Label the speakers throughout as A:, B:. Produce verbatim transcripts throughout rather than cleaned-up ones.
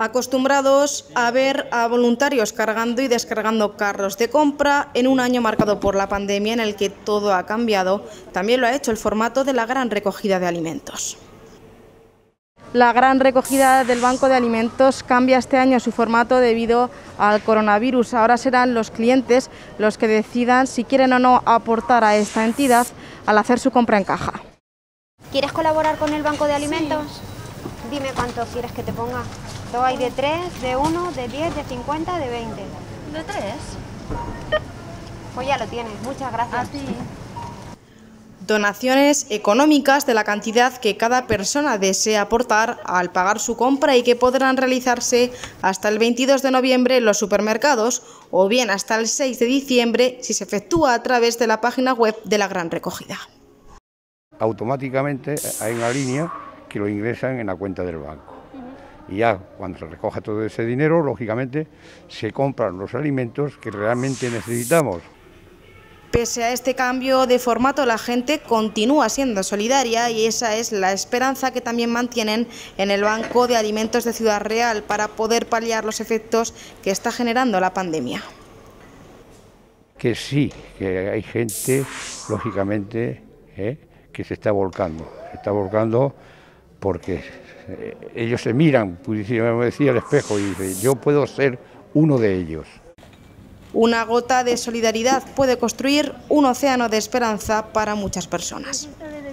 A: Acostumbrados a ver a voluntarios cargando y descargando carros de compra en un año marcado por la pandemia en el que todo ha cambiado, también lo ha hecho el formato de la gran recogida de alimentos. La gran recogida del Banco de Alimentos cambia este año su formato debido al coronavirus. Ahora serán los clientes los que decidan si quieren o no aportar a esta entidad al hacer su compra en caja.
B: ¿Quieres colaborar con el Banco de Alimentos?
A: Sí.
B: Dime cuánto quieres que te ponga. Todo hay de tres, de uno, de diez, de cincuenta, de veinte.
C: ¿De tres?
B: Pues ya lo tienes, muchas gracias.
C: A ti.
A: Donaciones económicas de la cantidad que cada persona desea aportar al pagar su compra y que podrán realizarse hasta el veintidós de noviembre en los supermercados o bien hasta el seis de diciembre si se efectúa a través de la página web de la Gran Recogida.
D: Automáticamente hay una línea que lo ingresan en la cuenta del banco. Y ya cuando se recoja todo ese dinero, lógicamente, se compran los alimentos que realmente necesitamos.
A: Pese a este cambio de formato, la gente continúa siendo solidaria y esa es la esperanza que también mantienen en el Banco de Alimentos de Ciudad Real para poder paliar los efectos que está generando la pandemia.
D: Que sí, que hay gente, lógicamente, ¿eh? que se está volcando, se está volcando porque ellos se miran, me decía el espejo, y dice, yo puedo ser uno de ellos.
A: Una gota de solidaridad puede construir un océano de esperanza para muchas personas.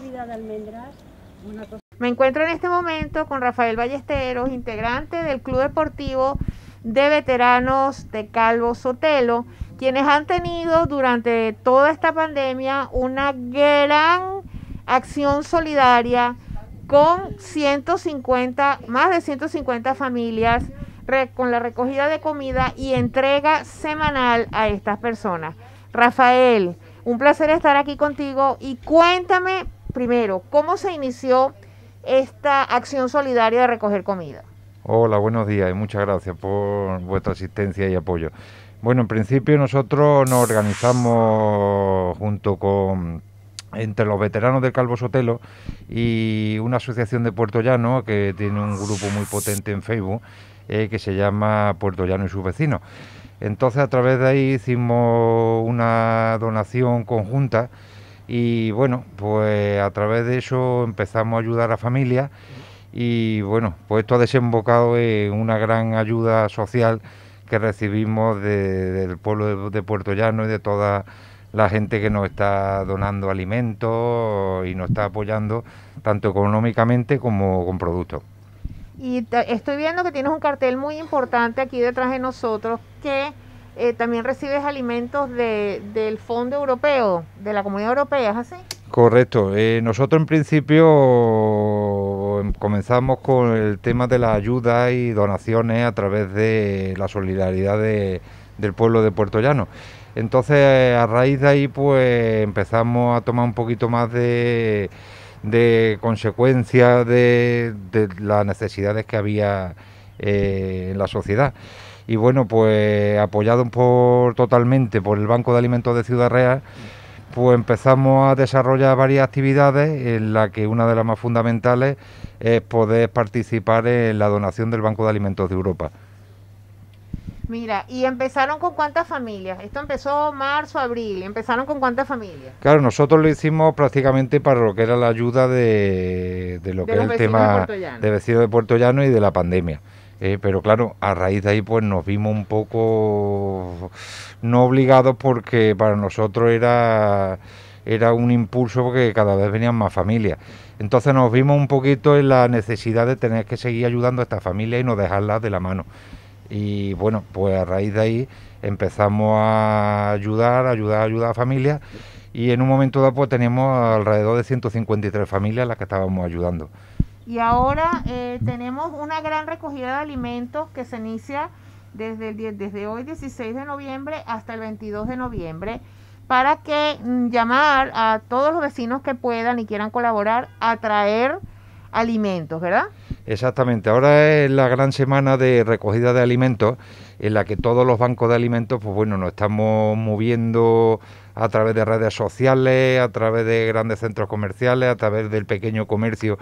E: Me encuentro en este momento con Rafael Ballesteros, integrante del Club Deportivo de Veteranos de Calvo Sotelo, quienes han tenido durante toda esta pandemia una gran acción solidaria con ciento cincuenta, más de ciento cincuenta familias, con la recogida de comida y entrega semanal a estas personas. Rafael, un placer estar aquí contigo y cuéntame primero, ¿cómo se inició esta acción solidaria de recoger comida?
F: Hola, buenos días y muchas gracias por vuestra asistencia y apoyo. Bueno, en principio nosotros nos organizamos junto con entre los veteranos del Calvo Sotelo y una asociación de Puerto Llano que tiene un grupo muy potente en Facebook eh, que se llama Puerto Llano y sus vecinos. Entonces a través de ahí hicimos una donación conjunta y bueno, pues a través de eso empezamos a ayudar a familias y bueno, pues esto ha desembocado en una gran ayuda social que recibimos de, del pueblo de, de Puerto Llano y de toda la gente que nos está donando alimentos y nos está apoyando tanto económicamente como con productos.
E: Y estoy viendo que tienes un cartel muy importante aquí detrás de nosotros que eh, también recibes alimentos de, del Fondo Europeo, de la Comunidad Europea, ¿es así?
F: Correcto. Eh, nosotros en principio comenzamos con el tema de la ayuda y donaciones a través de la solidaridad de, del pueblo de Puerto Llano. Entonces, a raíz de ahí, pues empezamos a tomar un poquito más de, de consecuencia de, de las necesidades que había eh, en la sociedad. Y bueno, pues apoyado por totalmente por el Banco de Alimentos de Ciudad Real, pues empezamos a desarrollar varias actividades en las que una de las más fundamentales es poder participar en la donación del Banco de Alimentos de Europa.
E: Mira, ¿y empezaron con cuántas familias? Esto empezó marzo, abril, ¿empezaron con cuántas familias?
F: Claro, nosotros lo hicimos prácticamente para lo que era la ayuda de, de lo de que es el tema de, de vecinos de Puerto Llano y de la pandemia. Eh, pero claro, a raíz de ahí pues nos vimos un poco no obligados porque para nosotros era, era un impulso porque cada vez venían más familias. Entonces nos vimos un poquito en la necesidad de tener que seguir ayudando a estas familias y no dejarlas de la mano. Y bueno, pues a raíz de ahí empezamos a ayudar, ayudar, ayudar a familias y en un momento dado pues teníamos alrededor de ciento cincuenta y tres familias a las que estábamos ayudando.
E: Y ahora eh, tenemos una gran recogida de alimentos que se inicia desde, el, desde hoy dieciséis de noviembre hasta el veintidós de noviembre para que mm, llamar a todos los vecinos que puedan y quieran colaborar a traer alimentos, ¿verdad?
F: Exactamente, ahora es la gran semana de recogida de alimentos en la que todos los bancos de alimentos, pues bueno, nos estamos moviendo a través de redes sociales, a través de grandes centros comerciales, a través del pequeño comercio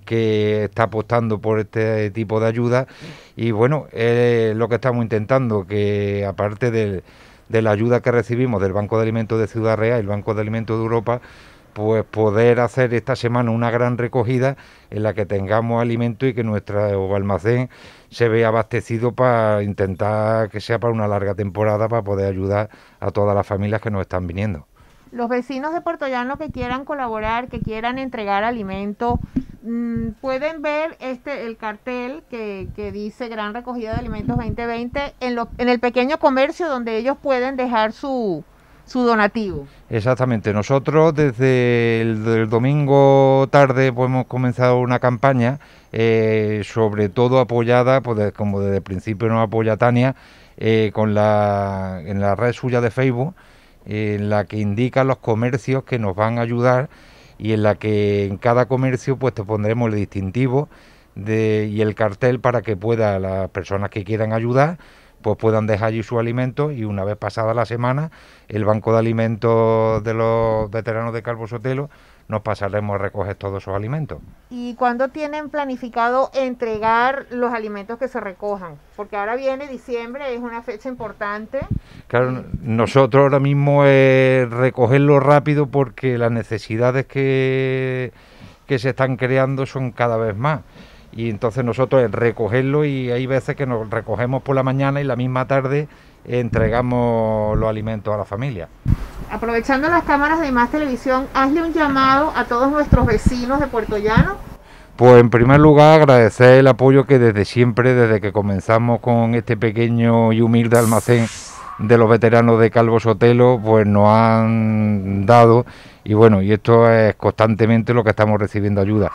F: que está apostando por este tipo de ayuda. Y bueno, es lo que estamos intentando, que aparte de, de la ayuda que recibimos del Banco de Alimentos de Ciudad Real y el Banco de Alimentos de Europa, pues poder hacer esta semana una gran recogida en la que tengamos alimentos y que nuestro almacén se vea abastecido para intentar que sea para una larga temporada, para poder ayudar a todas las familias que nos están viniendo.
E: Los vecinos de Puertollano que quieran colaborar, que quieran entregar alimentos, mmm, pueden ver este el cartel que, que dice Gran Recogida de Alimentos veinte veinte en, lo, en el pequeño comercio donde ellos pueden dejar su... su donativo.
F: Exactamente, nosotros desde el, el domingo tarde pues hemos comenzado una campaña, eh, sobre todo apoyada, pues, como desde el principio nos apoya Tania, eh, con la, en la red suya de Facebook, eh, en la que indica los comercios que nos van a ayudar y en la que en cada comercio pues te pondremos el distintivo de, y el cartel para que pueda las personas que quieran ayudar pues puedan dejar allí sus alimentos, y una vez pasada la semana el Banco de Alimentos de los veteranos de Calvo Sotelo nos pasaremos a recoger todos esos alimentos.
E: ¿Y cuándo tienen planificado entregar los alimentos que se recojan? Porque ahora viene diciembre, es una fecha importante.
F: Claro, nosotros ahora mismo es recogerlo rápido porque las necesidades que, que se están creando son cada vez más. Y entonces nosotros es recogerlo, y hay veces que nos recogemos por la mañana y la misma tarde entregamos los alimentos a la familia.
E: Aprovechando las cámaras de Más Televisión, hazle un llamado a todos nuestros vecinos de Puertollano.
F: Pues en primer lugar agradecer el apoyo que desde siempre, desde que comenzamos con este pequeño y humilde almacén de los veteranos de Calvo Sotelo, pues nos han dado. Y bueno, y esto es constantemente lo que estamos recibiendo ayuda.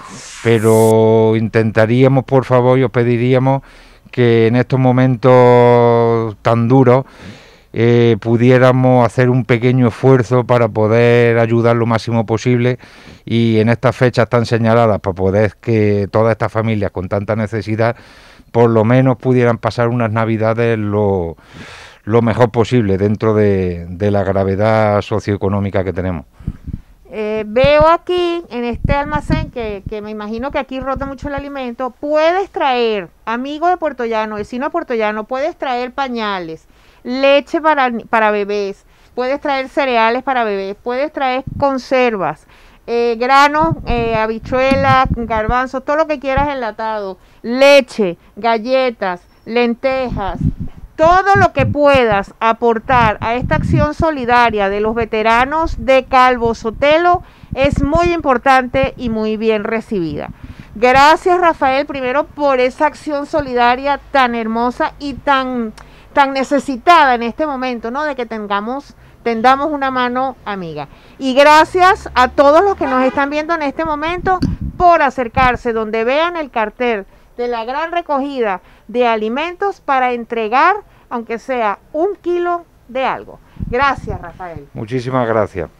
F: Pero intentaríamos, por favor, y os pediríamos que en estos momentos tan duros eh, pudiéramos hacer un pequeño esfuerzo para poder ayudar lo máximo posible, y en estas fechas tan señaladas, para poder que todas estas familias con tanta necesidad por lo menos pudieran pasar unas navidades lo, lo mejor posible dentro de, de la gravedad socioeconómica que tenemos.
E: Eh, veo aquí en este almacén que, que me imagino que aquí rota mucho el alimento. Puedes traer, amigo de Puertollano, vecino de Puertollano, puedes traer pañales, leche para, para bebés, puedes traer cereales para bebés, puedes traer conservas, eh, granos, eh, habichuelas, garbanzos, todo lo que quieras enlatado, leche, galletas, lentejas. Todo lo que puedas aportar a esta acción solidaria de los veteranos de Calvo Sotelo es muy importante y muy bien recibida. Gracias, Rafael, primero por esa acción solidaria tan hermosa y tan, tan necesitada en este momento, ¿no? De que tengamos, tendamos una mano amiga. Y gracias a todos los que nos están viendo en este momento por acercarse, donde vean el cartel de la gran recogida de alimentos para entregar, aunque sea un kilo de algo. Gracias, Rafael.
F: Muchísimas gracias.